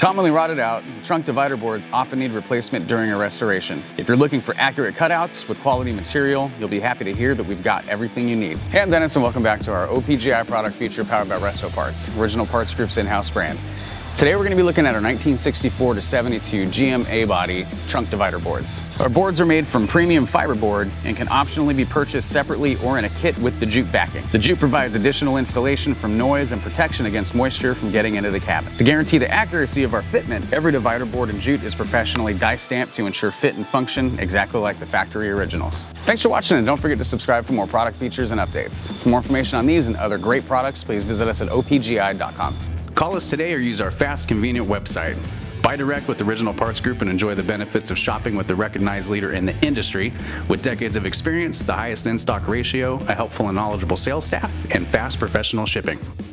Commonly rotted out, trunk divider boards often need replacement during a restoration. If you're looking for accurate cutouts with quality material, you'll be happy to hear that we've got everything you need. Hey, I'm Dennis and welcome back to our OPGI product feature powered by Resto Parts, Original Parts Group's in-house brand. Today we're going to be looking at our 1964 to 72 GM A-body trunk divider boards. Our boards are made from premium fiberboard and can optionally be purchased separately or in a kit with the jute backing. The jute provides additional insulation from noise and protection against moisture from getting into the cabin. To guarantee the accuracy of our fitment, every divider board and jute is professionally die stamped to ensure fit and function exactly like the factory originals. Thanks for watching, and don't forget to subscribe for more product features and updates. For more information on these and other great products, please visit us at opgi.com. Call us today or use our fast, convenient website. Buy direct with Original Parts Group and enjoy the benefits of shopping with the recognized leader in the industry with decades of experience, the highest in-stock ratio, a helpful and knowledgeable sales staff, and fast professional shipping.